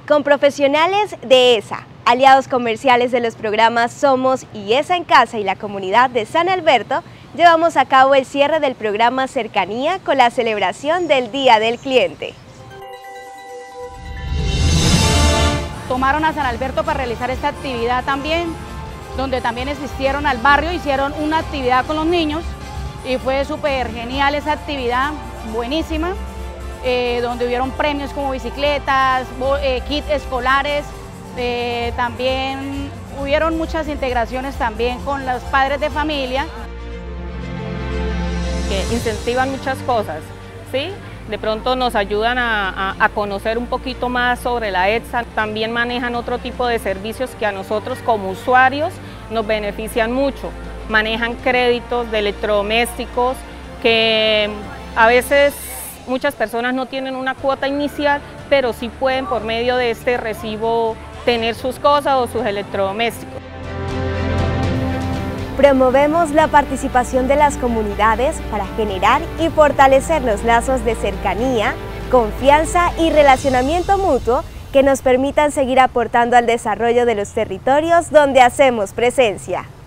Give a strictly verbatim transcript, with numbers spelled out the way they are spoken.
Con profesionales de E S A, aliados comerciales de los programas Somos y E S A en Casa y la comunidad de San Alberto, llevamos a cabo el cierre del programa Cercanía con la celebración del Día del Cliente. Tomaron a San Alberto para realizar esta actividad también, donde también asistieron al barrio, hicieron una actividad con los niños y fue súper genial esa actividad, buenísima. Eh, donde hubieron premios como bicicletas, eh, kits escolares, eh, también hubieron muchas integraciones también con los padres de familia. Que incentivan muchas cosas, ¿sí? De pronto nos ayudan a, a, a conocer un poquito más sobre la E S A, también manejan otro tipo de servicios que a nosotros como usuarios nos benefician mucho. Manejan créditos de electrodomésticos que a veces muchas personas no tienen una cuota inicial, pero sí pueden por medio de este recibo tener sus cosas o sus electrodomésticos. Promovemos la participación de las comunidades para generar y fortalecer los lazos de cercanía, confianza y relacionamiento mutuo que nos permitan seguir aportando al desarrollo de los territorios donde hacemos presencia.